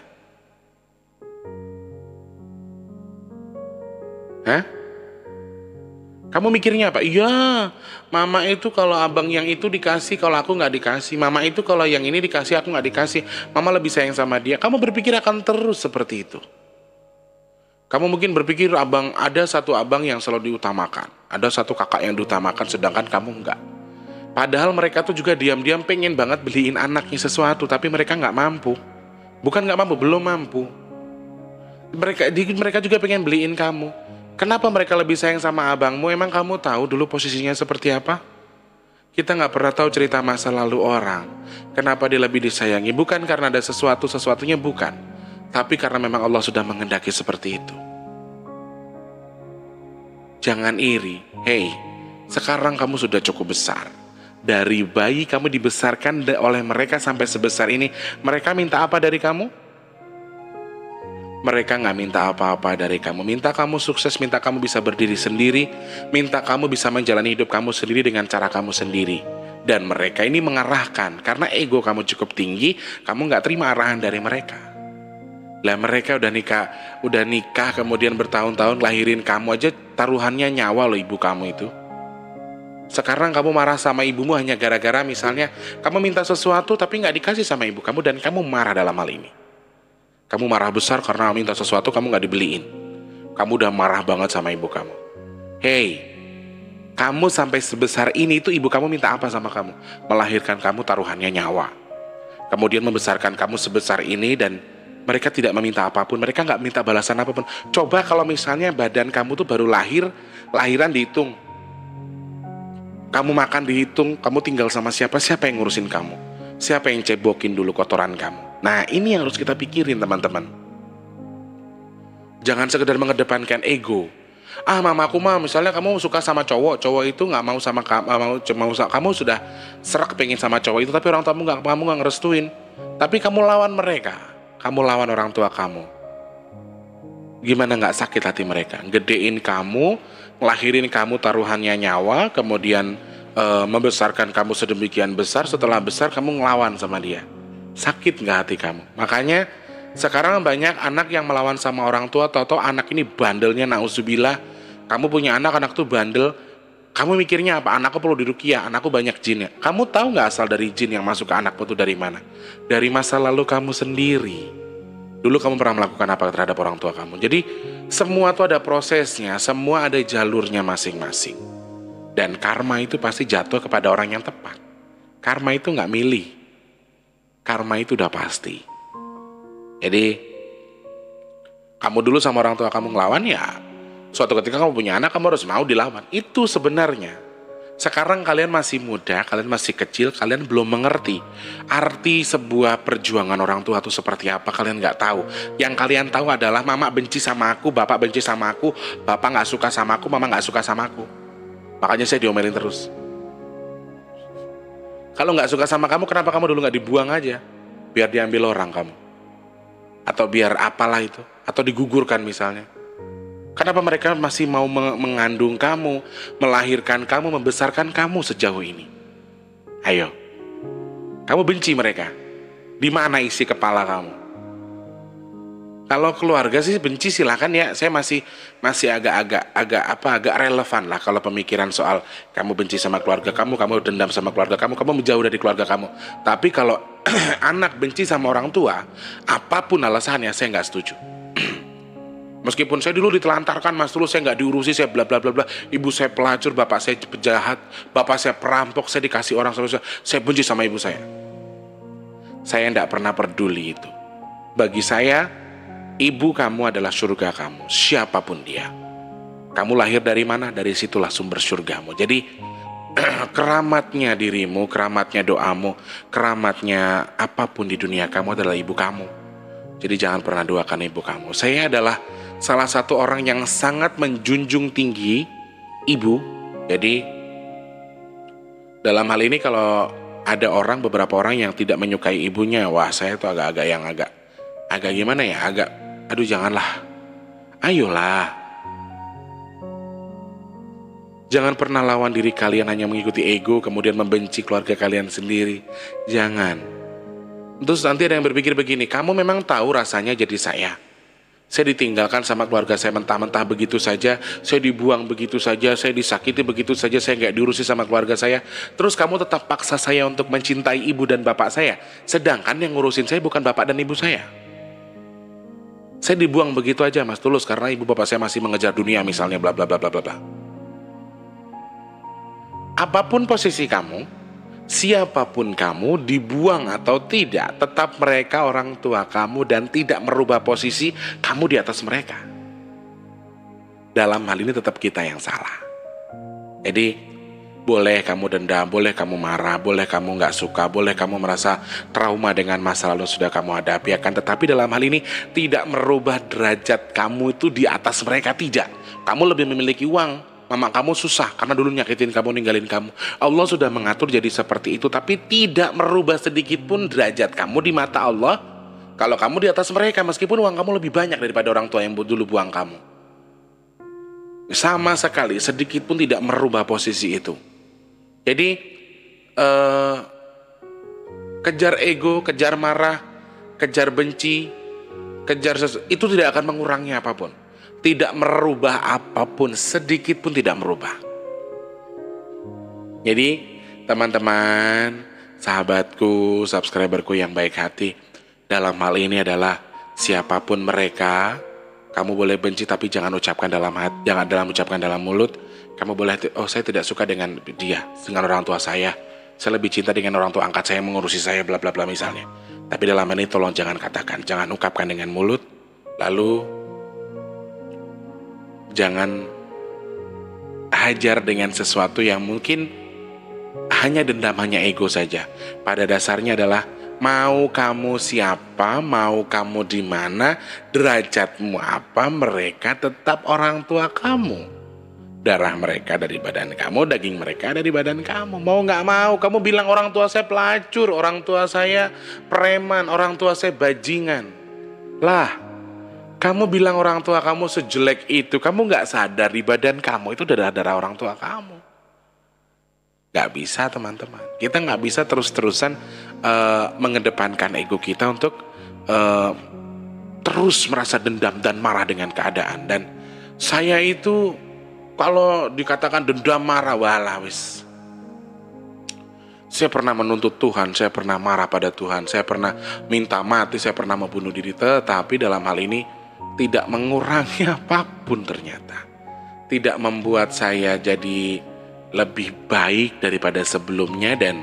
Hah? Kamu mikirnya apa? Iya, mama itu kalau abang yang itu dikasih, kalau aku nggak dikasih. Mama itu kalau yang ini dikasih, aku nggak dikasih. Mama lebih sayang sama dia. Kamu berpikir akan terus seperti itu. Kamu mungkin berpikir abang ada satu abang yang selalu diutamakan, ada satu kakak yang diutamakan, sedangkan kamu nggak. Padahal mereka tuh juga diam-diam pengen banget beliin anaknya sesuatu, tapi mereka nggak mampu. Bukan nggak mampu, belum mampu. Mereka, mereka juga pengen beliin kamu. Kenapa mereka lebih sayang sama abangmu? Emang kamu tahu dulu posisinya seperti apa? Kita nggak pernah tahu cerita masa lalu orang. Kenapa dia lebih disayangi? Bukan karena ada sesuatu-sesuatunya, bukan. Tapi karena memang Allah sudah menghendaki seperti itu. Jangan iri. Hei, sekarang kamu sudah cukup besar. Dari bayi kamu dibesarkan oleh mereka sampai sebesar ini. Mereka minta apa dari kamu? Mereka gak minta apa-apa dari kamu. Minta kamu sukses, minta kamu bisa berdiri sendiri, minta kamu bisa menjalani hidup kamu sendiri dengan cara kamu sendiri. Dan mereka ini mengarahkan. Karena ego kamu cukup tinggi, kamu gak terima arahan dari mereka. Lah mereka udah nikah, udah nikah kemudian bertahun-tahun lahirin kamu aja, taruhannya nyawa loh ibu kamu itu. Sekarang kamu marah sama ibumu hanya gara-gara misalnya kamu minta sesuatu tapi gak dikasih sama ibu kamu dan kamu marah dalam hal ini. Kamu marah besar karena minta sesuatu kamu gak dibeliin. Kamu udah marah banget sama ibu kamu. Hei, kamu sampai sebesar ini itu ibu kamu minta apa sama kamu? Melahirkan kamu taruhannya nyawa. Kemudian membesarkan kamu sebesar ini dan mereka tidak meminta apapun. Mereka gak minta balasan apapun. Coba kalau misalnya badan kamu tuh baru lahir, lahiran dihitung. Kamu makan dihitung, kamu tinggal sama siapa? Siapa yang ngurusin kamu? Siapa yang cebokin dulu kotoran kamu? Nah ini yang harus kita pikirin teman-teman. Jangan sekedar mengedepankan ego. Ah mamaku mah misalnya kamu suka sama cowok, cowok itu nggak mau sama kamu, mau, mau kamu sudah serak pengen sama cowok itu, tapi orang tuamu nggak, kamu nggak ngerestuin. Tapi kamu lawan mereka, kamu lawan orang tua kamu. Gimana nggak sakit hati mereka? Gedein kamu, ngelahirin kamu taruhannya nyawa, kemudian e, membesarkan kamu sedemikian besar. Setelah besar kamu ngelawan sama dia. Sakit nggak hati kamu? Makanya sekarang banyak anak yang melawan sama orang tua, atau anak ini bandelnya nauzubillah. Kamu punya anak, anak tuh bandel. Kamu mikirnya apa? Anakku perlu diruqyah, anakku banyak jinnya. Kamu tahu nggak asal dari jin yang masuk ke anakmu itu dari mana? Dari masa lalu kamu sendiri. Dulu kamu pernah melakukan apa terhadap orang tua kamu? Jadi semua tuh ada prosesnya, semua ada jalurnya masing-masing. Dan karma itu pasti jatuh kepada orang yang tepat. Karma itu nggak milih. Karma itu udah pasti. Jadi kamu dulu sama orang tua kamu ngelawan, ya suatu ketika kamu punya anak kamu harus mau dilawan. Itu sebenarnya. Sekarang kalian masih muda, kalian masih kecil, kalian belum mengerti arti sebuah perjuangan orang tua itu seperti apa. Kalian nggak tahu. Yang kalian tahu adalah mama benci sama aku, bapak benci sama aku, bapak nggak suka sama aku, mama nggak suka sama aku. Makanya saya diomelin terus. Kalau nggak suka sama kamu, kenapa kamu dulu nggak dibuang aja? Biar diambil orang kamu. Atau biar apalah itu. Atau digugurkan misalnya. Kenapa mereka masih mau mengandung kamu, melahirkan kamu, membesarkan kamu sejauh ini? Ayo. Kamu benci mereka. Di mana isi kepala kamu? Kalau keluarga sih benci silakan ya. Saya masih masih agak-agak agak apa agak relevan lah kalau pemikiran soal kamu benci sama keluarga kamu, kamu dendam sama keluarga kamu, kamu menjauh dari keluarga kamu. Tapi kalau anak benci sama orang tua, apapun alasannya saya nggak setuju. Meskipun saya dulu ditelantarkan mas, dulu saya nggak diurusi, saya bla bla bla bla, ibu saya pelacur, bapak saya penjahat, bapak saya perampok, saya dikasih orang saya, saya benci sama ibu saya. Saya nggak pernah peduli itu. Bagi saya, ibu kamu adalah surga kamu, siapapun dia. Kamu lahir dari mana? Dari situlah sumber surgamu. Jadi keramatnya dirimu, keramatnya doamu, keramatnya apapun di dunia kamu adalah ibu kamu. Jadi jangan pernah duakan ibu kamu. Saya adalah salah satu orang yang sangat menjunjung tinggi ibu. Jadi dalam hal ini kalau ada orang, beberapa orang yang tidak menyukai ibunya, wah saya tuh agak-agak yang agak agak gimana ya, agak aduh janganlah. Ayolah. Jangan pernah lawan diri kalian hanya mengikuti ego, kemudian membenci keluarga kalian sendiri. Jangan. Terus nanti ada yang berpikir begini, kamu memang tahu rasanya jadi saya. Saya ditinggalkan sama keluarga saya mentah-mentah begitu saja, saya dibuang begitu saja, saya disakiti begitu saja, saya nggak diurusi sama keluarga saya. Terus kamu tetap paksa saya untuk mencintai ibu dan bapak saya, sedangkan yang ngurusin saya bukan bapak dan ibu saya. Saya dibuang begitu aja Mas Tulus karena ibu bapak saya masih mengejar dunia misalnya, bla bla bla bla bla bla. Apapun posisi kamu, siapapun kamu, dibuang atau tidak, tetap mereka orang tua kamu dan tidak merubah posisi kamu di atas mereka. Dalam hal ini tetap kita yang salah. Jadi boleh kamu dendam, boleh kamu marah, boleh kamu nggak suka, boleh kamu merasa trauma dengan masa lalu sudah kamu hadapi, akan tetapi dalam hal ini tidak merubah derajat kamu itu di atas mereka, tidak. Kamu lebih memiliki uang, mama kamu susah karena dulu nyakitin kamu, ninggalin kamu. Allah sudah mengatur jadi seperti itu, tapi tidak merubah sedikit pun derajat kamu di mata Allah kalau kamu di atas mereka, meskipun uang kamu lebih banyak daripada orang tua yang dulu buang kamu. Sama sekali, sedikit pun tidak merubah posisi itu. Jadi eh, kejar ego, kejar marah, kejar benci, kejar sesu- itu tidak akan mengurangi apapun. Tidak merubah apapun, sedikit pun tidak merubah. Jadi teman-teman, sahabatku, subscriberku yang baik hati, dalam hal ini adalah siapapun mereka, kamu boleh benci tapi jangan ucapkan dalam hati, jangan dalam ucapkan dalam mulut. Kamu boleh, oh saya tidak suka dengan dia, dengan orang tua saya, saya lebih cinta dengan orang tua angkat saya mengurusi saya, bla bla bla misalnya. Tapi dalam hal ini tolong jangan katakan, jangan ungkapkan dengan mulut, lalu jangan hajar dengan sesuatu yang mungkin hanya dendam, hanya ego saja. Pada dasarnya adalah mau kamu siapa, mau kamu di mana, derajatmu apa, mereka tetap orang tua kamu. Darah mereka dari badan kamu, daging mereka dari badan kamu. Mau nggak mau, kamu bilang orang tua saya pelacur, orang tua saya preman, orang tua saya bajingan. Lah, kamu bilang orang tua kamu sejelek itu, kamu nggak sadar di badan kamu itu darah-darah orang tua kamu. Nggak bisa teman-teman. Kita nggak bisa terus-terusan uh, mengedepankan ego kita untuk uh, terus merasa dendam dan marah dengan keadaan. Dan saya itu kalau dikatakan dendam marah, walah wis. Saya pernah menuntut Tuhan, saya pernah marah pada Tuhan, saya pernah minta mati, saya pernah membunuh diri. Tetapi dalam hal ini tidak mengurangi apapun ternyata. Tidak membuat saya jadi lebih baik daripada sebelumnya, dan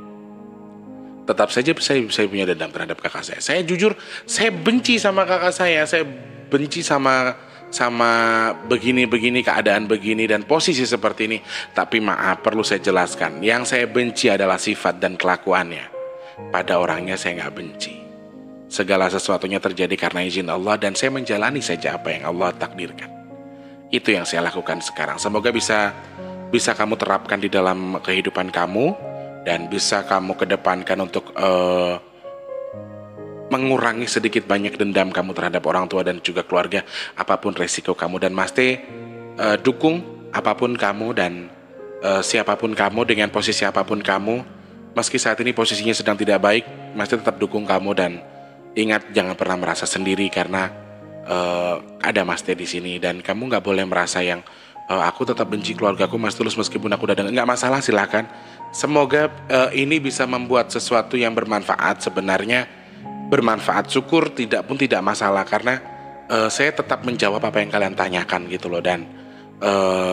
tetap saja saya, saya punya dendam terhadap kakak saya. Saya jujur, saya benci sama kakak saya, saya benci sama sama begini-begini, keadaan begini dan posisi seperti ini. Tapi maaf, perlu saya jelaskan, yang saya benci adalah sifat dan kelakuannya. Pada orangnya saya nggak benci. Segala sesuatunya terjadi karena izin Allah, dan saya menjalani saja apa yang Allah takdirkan. Itu yang saya lakukan sekarang. Semoga bisa bisa kamu terapkan di dalam kehidupan kamu, dan bisa kamu kedepankan untuk uh, mengurangi sedikit banyak dendam kamu terhadap orang tua dan juga keluarga, apapun resiko kamu. Dan Mas T uh, dukung apapun kamu dan uh, siapapun kamu, dengan posisi apapun kamu. Meski saat ini posisinya sedang tidak baik, Mas T tetap dukung kamu, dan ingat jangan pernah merasa sendiri karena uh, ada Mas T di sini. Dan kamu nggak boleh merasa yang uh, aku tetap benci keluargaku Mas Tulus meskipun aku udah dengar. Nggak masalah, silakan. Semoga uh, ini bisa membuat sesuatu yang bermanfaat. Sebenarnya bermanfaat, syukur, tidak pun tidak masalah, karena uh, saya tetap menjawab apa yang kalian tanyakan gitu loh. Dan uh,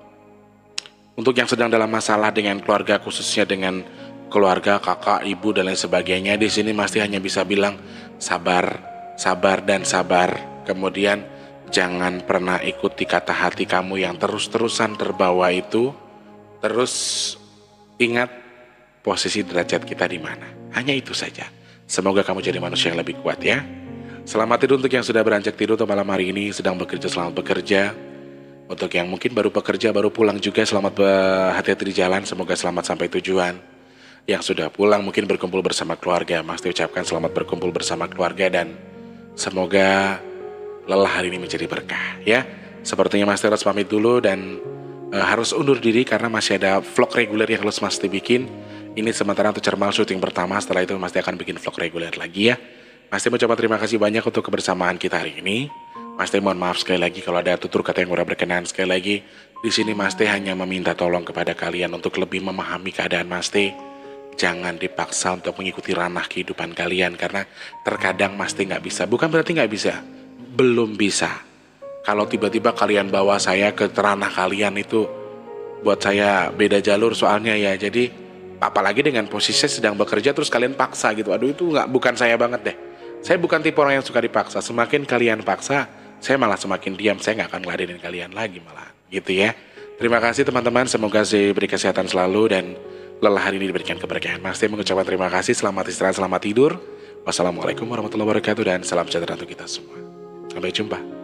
untuk yang sedang dalam masalah dengan keluarga, khususnya dengan keluarga, kakak, ibu dan lain sebagainya, di sini Mas hanya bisa bilang sabar, sabar dan sabar. Kemudian jangan pernah ikuti kata hati kamu yang terus-terusan terbawa itu. Terus ingat posisi derajat kita di mana. Hanya itu saja. Semoga kamu jadi manusia yang lebih kuat ya. Selamat tidur untuk yang sudah beranjak tidur untuk malam hari ini. Sedang bekerja, selamat bekerja. Untuk yang mungkin baru bekerja, baru pulang juga, selamat berhati-hati di jalan. Semoga selamat sampai tujuan. Yang sudah pulang mungkin berkumpul bersama keluarga, Mas T ucapkan selamat berkumpul bersama keluarga, dan semoga lelah hari ini menjadi berkah ya. Sepertinya Mas T harus pamit dulu dan uh, harus undur diri karena masih ada vlog reguler yang harus Mas T bikin. Ini sementara untuk Cermal syuting pertama, setelah itu Mas T akan bikin vlog reguler lagi ya. Mas T mengucapkan terima kasih banyak untuk kebersamaan kita hari ini. Mas Teh mohon maaf sekali lagi kalau ada tutur kata yang kurang berkenan. Sekali lagi, di sini Mas Teh hanya meminta tolong kepada kalian untuk lebih memahami keadaan Mas Teh. Jangan dipaksa untuk mengikuti ranah kehidupan kalian karena terkadang Mas Teh nggak bisa. Bukan berarti nggak bisa, belum bisa. Kalau tiba-tiba kalian bawa saya ke ranah kalian itu buat saya beda jalur soalnya ya. Jadi apalagi dengan posisi saya sedang bekerja terus kalian paksa gitu. Aduh itu nggak bukan saya banget deh. Saya bukan tipe orang yang suka dipaksa. Semakin kalian paksa, saya malah semakin diam. Saya nggak akan ngeladenin kalian lagi malah gitu ya. Terima kasih teman-teman. Semoga saya diberi kesehatan selalu dan lelah hari ini diberikan keberkahan. Mas Teh mengucapkan terima kasih. Selamat istirahat, selamat tidur. Wassalamualaikum warahmatullahi wabarakatuh dan salam sejahtera untuk kita semua. Sampai jumpa.